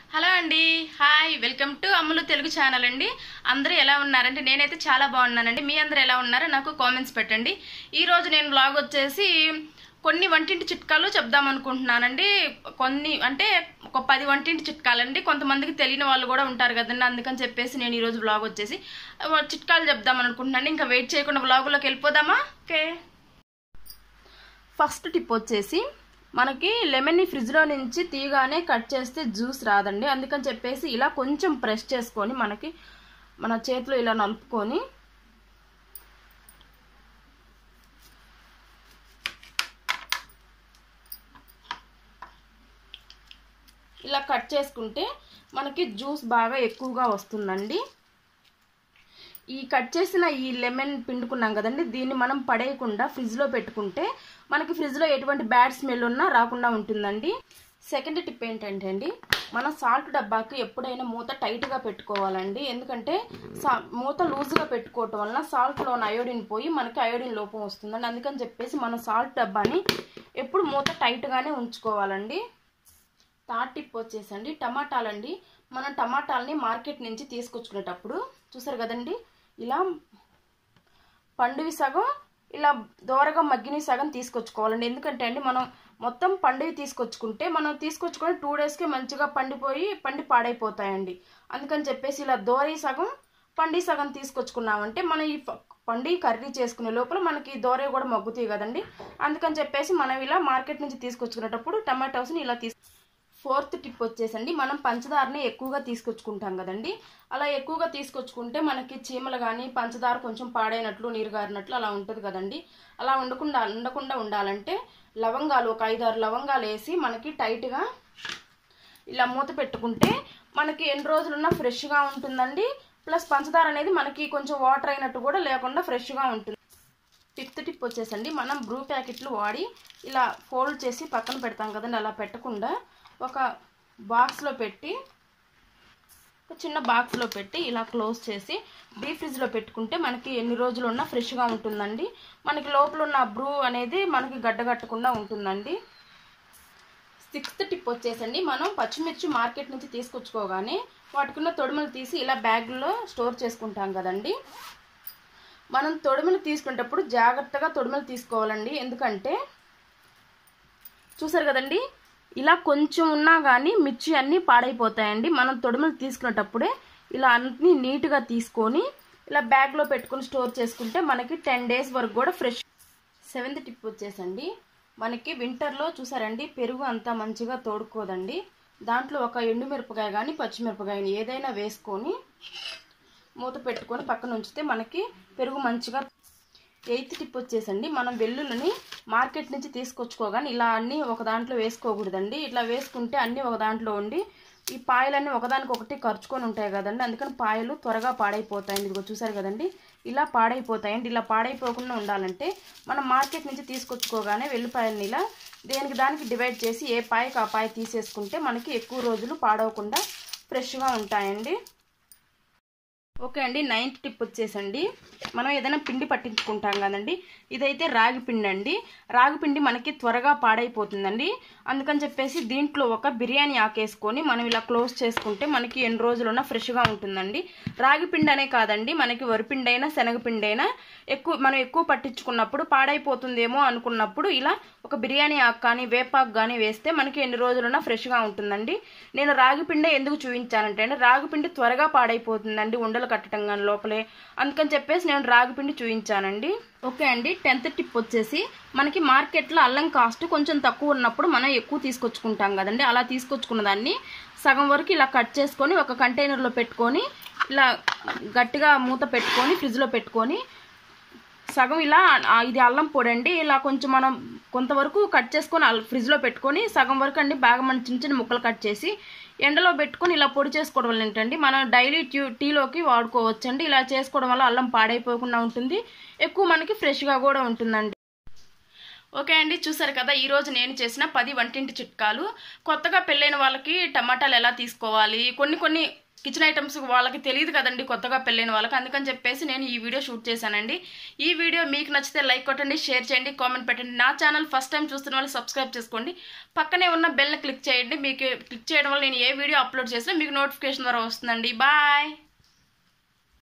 Hello అండి, hi, welcome to Ammulu Telugu channel అండి. అందరూ ఎలా ఉన్నారంటే నేనైతే చాలా బాగున్నానండి. మీ అందరూ ఎలా ఉన్నారో నాకు కామెంట్స్ పెట్టండి. ఈరోజు నేను బ్లాగ్ వచ్చేసి కొన్ని వంటింటి చిట్కాలు చెప్దాం అనుకుంటున్నానండి. కొన్ని అంటే ఒక 10 వంటింటి చిట్కాలండి. కొంతమందికి తెలియని వాళ్ళు కూడా ఉంటారు కదండి, అందుకని చెప్పేసి నేను ఈరోజు బ్లాగ్ వచ్చేసి చిట్కాలు చెప్దాం అనుకుంటున్నాను. ఇంకా వెయిట్ చేయకుండా బ్లాగులోకి వెళ్ళిపోదామా? ఓకే, ఫస్ట్ టిప్ వచ్చేసి మనకి లెమన్ని ఫ్రిడ్జ్లో నుంచి తీయగానే కట్ చేస్తే జ్యూస్ రాదండి. అందుకని చెప్పేసి ఇలా కొంచెం ప్రెస్ చేసుకొని మన చేతిలో ఇలా నలుపుకొని ఇలా కట్ చేసుకుంటే మనకి జ్యూస్ బాగా ఎక్కువగా వస్తుందండి. ఈ కట్ చేసిన ఈ లెమన్ పిండుకున్నాం కదండి, దీన్ని మనం పడేయకుండా ఫ్రిడ్జ్లో పెట్టుకుంటే మనకి ఫ్రిడ్జ్లో ఎటువంటి బ్యాడ్ స్మెల్ ఉన్నా రాకుండా ఉంటుందండి. సెకండ్ టిప్ ఏంటంటే అండి, మన సాల్ట్ డబ్బాకి ఎప్పుడైనా మూత టైట్గా పెట్టుకోవాలండి. ఎందుకంటే మూత లూజ్గా పెట్టుకోవటం వలన సాల్ట్లోని అయోడిన్ పోయి మనకి అయోడిన్ లోపం వస్తుందండి. అందుకని చెప్పేసి మన సాల్ట్ డబ్బాని ఎప్పుడు మూత టైట్గానే ఉంచుకోవాలండి. థర్డ్ టిప్ వచ్చేసండి టమాటాలండి. మనం టమాటాలని మార్కెట్ నుంచి తీసుకొచ్చుకునేటప్పుడు చూసారు కదండి, ఇలా పండువి సగం ఇలా దోరగా మగ్గిని సగం తీసుకొచ్చుకోవాలండి. ఎందుకంటే అండి మనం మొత్తం పండువి తీసుకొచ్చుకుంటే మనం తీసుకొచ్చుకొని 2 డేస్కే మంచిగా పండి పాడైపోతాయండి. అందుకని చెప్పేసి ఇలా దోరి సగం పండి సగం తీసుకొచ్చుకున్నామంటే మనం ఈ పండి కర్రీ చేసుకునే లోపల మనకి దోరే కూడా మగ్గుతాయి కదండి. అందుకని చెప్పేసి మనం ఇలా మార్కెట్ నుంచి తీసుకొచ్చుకునేటప్పుడు టమాటోస్ని ఇలా ఫోర్త్ టిప్ వచ్చేసండి, మనం పంచదారని ఎక్కువగా తీసుకొచ్చుకుంటాం కదండి. అలా ఎక్కువగా తీసుకొచ్చుకుంటే మనకి చీమలు కానీ పంచదార కొంచెం పాడైనట్లు నీరు గారినట్లు అలా ఉంటుంది కదండి. అలా ఉండకుండా ఉండాలంటే లవంగాలు ఒక 5-6 లవంగాలు వేసి మనకి టైట్గా ఇలా మూత పెట్టుకుంటే మనకి ఎన్ని రోజులున్నా ఫ్రెష్గా ఉంటుందండి. ప్లస్ పంచదార అనేది మనకి కొంచెం వాటర్ అయినట్టు కూడా లేకుండా ఫ్రెష్గా ఉంటుంది. ఫిఫ్త్ టిప్ వచ్చేసండి, మనం బ్రూ ప్యాకెట్లు వాడి ఇలా ఫోల్డ్ చేసి పక్కన పెడతాం కదండి. అలా పెట్టకుండా ఒక చిన్న బాక్స్లో పెట్టి ఇలా క్లోజ్ చేసి డీప్ ఫ్రిడ్జ్లో పెట్టుకుంటే మనకి ఎన్ని రోజులు ఉన్నా ఫ్రెష్గా ఉంటుందండి. మనకి లోపల ఉన్న బ్రూ అనేది మనకి గడ్డగట్టకుండా ఉంటుందండి. సిక్స్త్ టిప్ వచ్చేసండి, మనం పచ్చిమిర్చి మార్కెట్ నుంచి తీసుకొచ్చుకోగానే వాటికున్న తొడుములు తీసి ఇలా బ్యాగ్లో స్టోర్ చేసుకుంటాం కదండి. మనం తొడుములు తీసుకునేటప్పుడు జాగ్రత్తగా తొడుములు తీసుకోవాలండి. ఎందుకంటే చూసారు కదండి, ఇలా కొంచెం ఉన్నా కానీ మిర్చి అన్నీ పాడైపోతాయండి. మనం తొడుములు తీసుకునేటప్పుడే ఇలా అన్నీ నీట్గా తీసుకొని ఇలా బ్యాగ్లో పెట్టుకొని స్టోర్ చేసుకుంటే మనకి 10 డేస్ వరకు కూడా ఫ్రెష్. సెవెంత్ టిప్ వచ్చేసండి, మనకి వింటర్లో చూసారండి పెరుగు అంతా మంచిగా తోడుకోదండి. దాంట్లో ఒక ఎండుమిరపకాయ కానీ పచ్చిమిరపకాయ ఏదైనా వేసుకొని మూత పెట్టుకొని పక్కన ఉంచితే మనకి పెరుగు మంచిగా. ఎయిత్ టిప్ వచ్చేసండి, మనం వెల్లుల్లిని మార్కెట్ నుంచి తీసుకొచ్చుకోగానే ఇలా అన్నీ ఒక దాంట్లో వేసుకోకూడదండి. ఇట్లా వేసుకుంటే అన్నీ ఒక దాంట్లో ఉండి ఈ పాయలన్నీ ఒకదానికొకటి ఖర్చుకొని ఉంటాయి కదండి. అందుకని పాయలు త్వరగా పాడైపోతాయండి. ఇదిగో చూసారు కదండి, ఇలా పాడైపోతాయండి. ఇలా పాడైపోకుండా ఉండాలంటే మనం మార్కెట్ నుంచి తీసుకొచ్చుకోగానే వెల్లుపాయలని ఇలా దేనికి దానికి డివైడ్ చేసి ఏ పాయకి ఆ పాయ తీసేసుకుంటే మనకి ఎక్కువ రోజులు పాడవకుండా ఫ్రెష్గా ఉంటాయండి. ఓకే అండి, నైన్త్ టిప్ వచ్చేసండి, మనం ఏదైనా పిండి పట్టించుకుంటాం కదండి. ఇదైతే రాగి పిండి అండి. రాగి పిండి మనకి త్వరగా పాడైపోతుందండి. అందుకని చెప్పేసి దీంట్లో ఒక బిర్యానీ ఆకేసుకొని మనం ఇలా క్లోజ్ చేసుకుంటే మనకి ఎన్ని రోజులున్నా ఫ్రెష్గా ఉంటుందండి. రాగి పిండి అనే కాదండి, మనకి వరిపిండి అయినా శనగపిండి అయినా మనం ఎక్కువ పట్టించుకున్నప్పుడు పాడైపోతుందేమో అనుకున్నప్పుడు ఇలా ఒక బిర్యానీ ఆకు కానీ వేపాకు కానీ వేస్తే మనకి ఎన్ని రోజులున్నా ఫ్రెష్గా ఉంటుందండి. నేను రాగి పిండే ఎందుకు చూపించానంటే అండి, రాగి పిండి త్వరగా పాడైపోతుందండి ఉండలు కట్టడం కానీ లోపలే. అందుకని చెప్పేసి నేను రాగి పిండి చూపించానండి. ఓకే అండి, 10th టిప్ వచ్చేసి మనకి మార్కెట్లో అల్లం కాస్ట్ కొంచెం తక్కువ ఉన్నప్పుడు మనం ఎక్కువ తీసుకొచ్చుకుంటాం కదండి. అలా తీసుకొచ్చుకున్న దాన్ని సగం వరకు ఇలా కట్ చేసుకొని ఒక కంటైనర్లో పెట్టుకొని ఇలా గట్టిగా మూత పెట్టుకొని ఫ్రిడ్జ్లో పెట్టుకొని సగం ఇలా ఇది అల్లం పొడి అండి. ఇలా కొంచెం మనం కొంతవరకు కట్ చేసుకొని ఫ్రిడ్జ్లో పెట్టుకొని సగం వరకు అండి బాగా మన చిన్న చిన్న ముక్కలు కట్ చేసి ఎండలో పెట్టుకొని ఇలా పొడి చేసుకోవడం వల్ల ఏంటండి మనం డైలీ టీలోకి వాడుకోవచ్చండి. ఇలా చేసుకోవడం వల్ల అల్లం పాడైపోకుండా ఉంటుంది, ఎక్కువ మనకి ఫ్రెష్గా కూడా ఉంటుందండి. ఓకే అండి, చూసారు కదా ఈరోజు నేను చేసిన 10 వంటింటి చిట్కాలు. కొత్తగా పెళ్ళైన వాళ్ళకి టమాటాలు ఎలా తీసుకోవాలి, కొన్ని కిచెన్ ఐటమ్స్ వాళ్ళకి తెలియదు కదండి, కొత్తగా పెళ్ళైన వాళ్ళకి. అందుకని చెప్పేసి నేను ఈ వీడియో షూట్ చేశానండి. ఈ వీడియో మీకు నచ్చితే లైక్ కొట్టండి, షేర్ చేయండి, కామెంట్ పెట్టండి. నా ఛానల్ ఫస్ట్ టైం చూస్తున్న వాళ్ళు సబ్స్క్రైబ్ చేసుకోండి. పక్కనే ఉన్న బెల్ని క్లిక్ చేయండి. మీకు క్లిక్ చేయడం వల్ల నేను ఏ వీడియో అప్లోడ్ చేసినా మీకు నోటిఫికేషన్ ద్వారా వస్తుందండి. బాయ్.